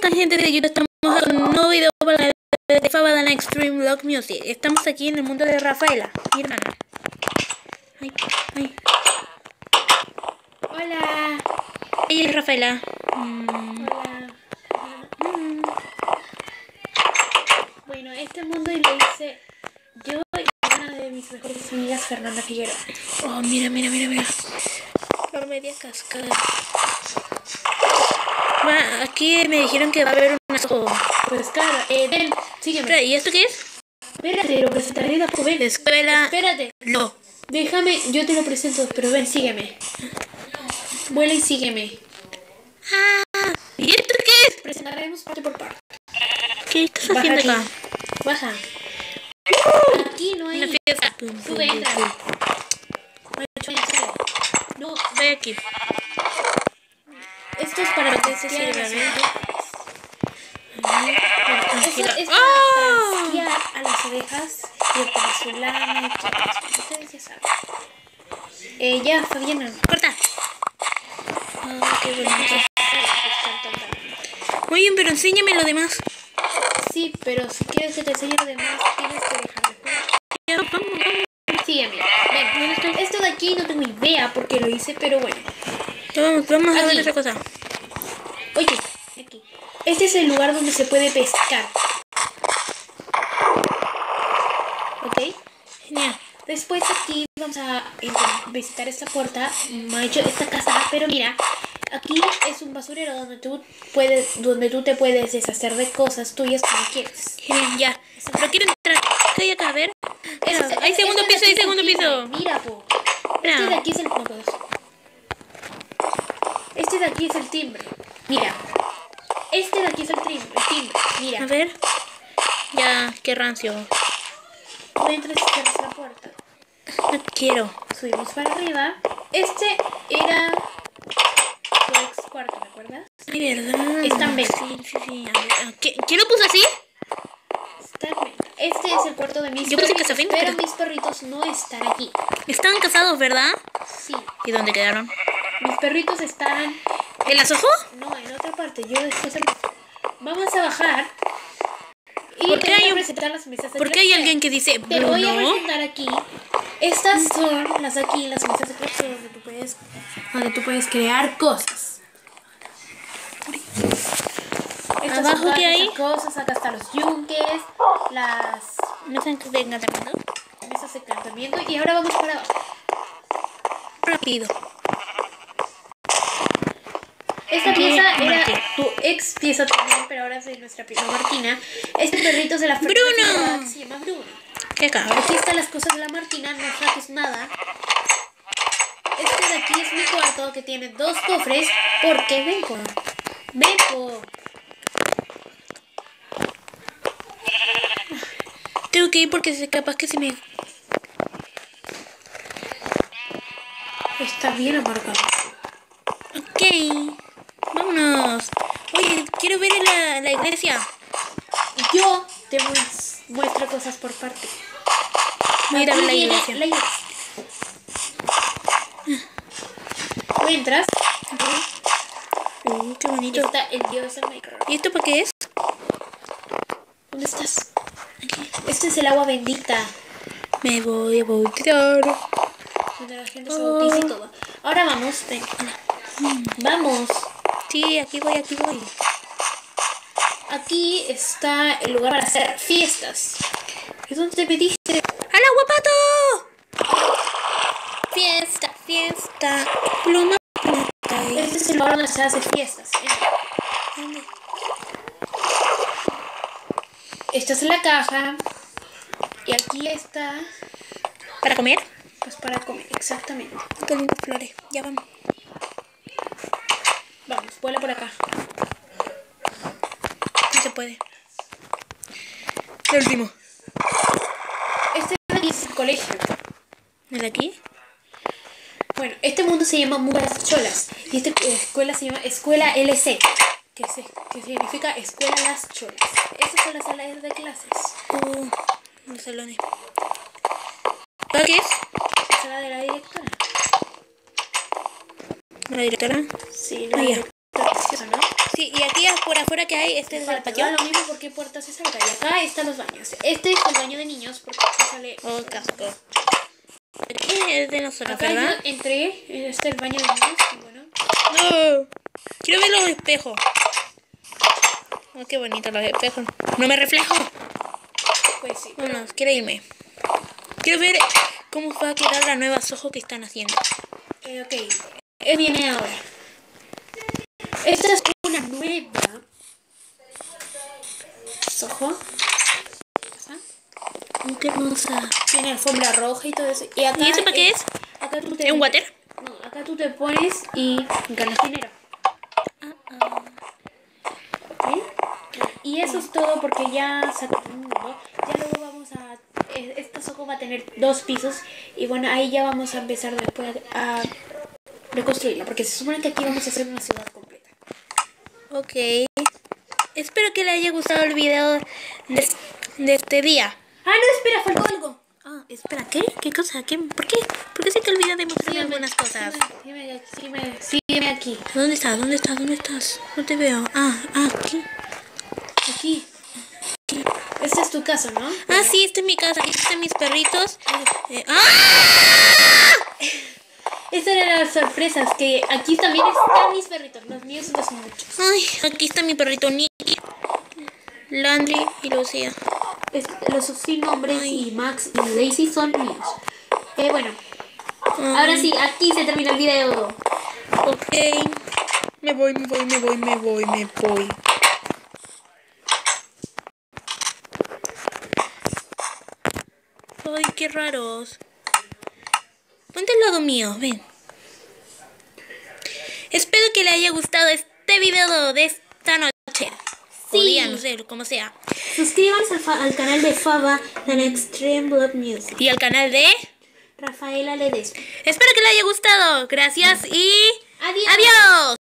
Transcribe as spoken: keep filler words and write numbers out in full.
están, gente de YouTube? Estamos con un nuevo video para de Fabadana Extreme Vlog Music. Estamos aquí en el mundo de Rafaela, mi hermana. Ay, ay. Hola. Ella es Rafaela. Mm. Hola. Mm. Bueno, este mundo lo hice yo y una de mis mejores amigas, Fernanda Figueroa. Oh, mira, mira, mira, mira. La media cascada. Va, aquí me dijeron que va a haber una sopa. Pues claro, eh, ven, sígueme. ¿Y esto qué es? Espérate, lo presentaré después, ven. Escuela. Espérate. No. Déjame, yo te lo presento, pero ven, sígueme. Vuela y sígueme. Ah, ¿y esto qué es? Presentaremos parte por parte. ¿Qué estás Baja haciendo aquí. acá? Baja. Aquí no hay. Una fiesta. Tú entra. No, Ve aquí. esto es para ¿Para que qué se se sirve? sirva, A ver. Esto es ¡Oh! para esquiar a las ovejas y el venezolano y todo eso. Ustedes ya saben. Eh, ya, Fabiana. Corta. Ah, qué bonito. Muy bien, pero enséñame lo demás. Sí, pero si quieres que te enseñe lo demás, tienes que dejar de jugar. Ya, vamos, vamos. Sígueme. Ven, esto de aquí no tengo idea por qué lo hice, pero bueno. Vamos, vamos a ver Aquí. otra cosa. Oye, aquí. Este es el lugar donde se puede pescar. ¿Ok? Genial. Después aquí vamos a eh, visitar esta puerta, me ha hecho esta casa, pero mira, aquí es un basurero donde tú puedes, donde tú te puedes deshacer de cosas tuyas como quieres. Genial, ya. Pero quiero entrar. ¿Qué hay acá? A ver. Mira, Este- hay segundo este de piso, aquí hay es el segundo timbre. piso. Mira, po. Mira. Este de aquí es el no, pues. Este de aquí es el timbre. Mira. Este de aquí es el timbre, el timbre. Mira. A ver. Ya, qué rancio. Tú entras y cierras la puerta. No quiero. Subimos para arriba. Este era tu ex cuarto, ¿te acuerdas? Ay, verdad. Está en verde. Sí, sí, sí. A ver, ah, ¿qué- ¿Quién lo puso así? Está en verde. Este es el cuarto de mis Yo pensé que perritos, Safin, pero pero- mis perritos no están aquí. Estaban casados, ¿verdad? Sí, ¿Y dónde quedaron? mis perritos están... ¿En las ojos? No, en otra parte. Yo después... Vamos a bajar. Y ¿Por qué te voy hay a un- presentar las mesas de ¿Por qué hay crafteo. alguien que dice Te voy a Bruno? presentar aquí. Estas son las aquí, las mesas de crafteo donde tú puedes, donde tú puedes crear cosas. Estas ¿Abajo son qué todas hay? esas cosas. Acá están los yunques, las ¿No saben que venga también? mesas de encantamiento. Y ahora vamos para abajo. Rápido. Esta Aquí, pieza era Martín. tu ex pieza también, pero ahora es de nuestra prima Martina. Este perrito es de la Fernanda ¡Bruno! Figueroa, que se llama Bruno. ¿Qué acá? Aquí están las cosas de la Martina, no saques nada. Este de aquí es mi cuarto, que tiene dos cofres, porque vengo. Vengo. Tengo que ir porque se- capaz que se me... Está bien amargado. Ok. Vámonos. Oye, quiero ver la, la iglesia. Yo te mues- muestro cosas por parte. Voy a ir a ver la Aquí viene iglesia. la iglesia. Tú entras, Uh, qué y bonito. está el dios del Minecraft. ¿Y esto para qué es? ¿Dónde estás? Este es el agua bendita, Me voy a bautizar. donde la gente se bautiza y todo. Ahora vamos, ven. Vamos. Sí, aquí voy, aquí voy. Aquí está el lugar para hacer fiestas. ¿Es donde te pediste? ¡Hala, guapato! Fiesta, fiesta. Pluma, pluma. Este es el lugar donde se hacen fiestas. Entra. Esta es la caja. Y aquí está, ¿Para comer? pues para comer, exactamente. Qué lindas flores. Ya vamos. Vamos, vuela por acá. No se puede. El último. Este de aquí es el colegio. ¿El de aquí? Bueno, este mundo se llama Mundo de las Cholas. Y esta escuela se llama Escuela L C. Que, se, que significa Escuela Las Cholas. Estas son las salas de clases. Uh, los salones. ¿Para qué es? La sala de la directora. ¿La directora? Sí, la Ah, ya. directora. ¿no? Sí, y aquí por afuera que hay, este es el patio. Da lo mismo porque puertas es acá. Y acá están los baños. Este es el baño de niños porque aquí sale... Oh, casco. Aquí es de nosotros, Acá ¿verdad? yo entré, este es el baño de niños y bueno. No. Quiero ver los espejos. Oh, qué bonitos los espejos. No me reflejo. Pues sí. Vámonos, quiero irme. Quiero ver cómo va a quedar la nueva Soho que están haciendo. Eh, ok. Eh, viene ahora. Esta es una nueva Soho. Oh, qué hermosa. Tiene alfombra roja y todo eso. ¿Y, acá ¿Y eso para qué es? Acá tú te ¿Es un water? No, acá tú te pones y ganas dinero. Ah, ah. ¿Sí? Y eso es todo porque ya sacamos, ¿no? Ya luego vamos a... eh, Esta Soho va a tener dos pisos y bueno, ahí ya vamos a empezar después a reconstruirla porque se supone que aquí vamos a hacer una ciudad completa. Ok. Espero que le haya gustado el video de, de este día. Ah, no, espera, faltó algo. Ah, espera, ¿qué? ¿Qué cosa? ¿Qué? ¿Por qué? ¿Por qué se te olvidó de mostrarme Sígueme, algunas cosas? Sígueme, sígueme, sígueme aquí. ¿Dónde estás? ¿Dónde estás? ¿Dónde estás? No te veo. Ah, ah, aquí. Aquí. Esta es tu casa, ¿no? Ah, sí, esta es mi casa. Aquí están mis perritos. Eh, ¡ah! Estas eran las sorpresas, que aquí también están mis perritos. Los míos no son muchos. Ay, aquí está mi perrito Nicky, Landry y Lucía. Es- los sin nombres Ay. y Max y Daisy son míos. Eh, bueno, Ay, ahora sí, aquí se termina el video. Ok. Me voy, me voy, me voy, me voy, me voy. Ay, qué raros. Ponte al lado mío, ven. Espero que le haya gustado este video de esta noche. O Sí. día, no sé, como sea. Suscríbanse al, fa- al canal de Faba and Extreme Blood Music. Y al canal de... Rafaela Ledesma. Espero que le haya gustado. Gracias y... Adiós. ¡Adiós!